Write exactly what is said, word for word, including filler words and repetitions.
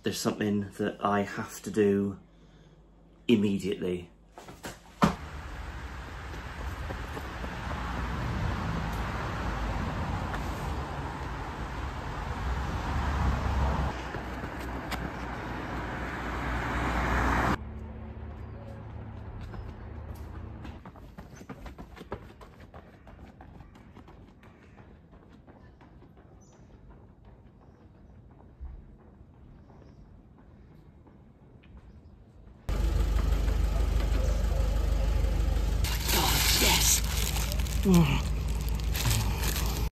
there's something that I have to do immediately. Mm.